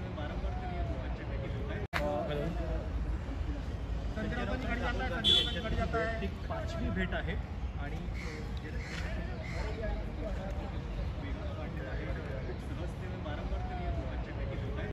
मी वारंवार तरी या दोघांच्या भेटी होत आहे. संजय राउत संजय राऊत यांच्यात ही 5वी भेट आहे आणि जे वेगळं वाटत आहे खूप सहज ते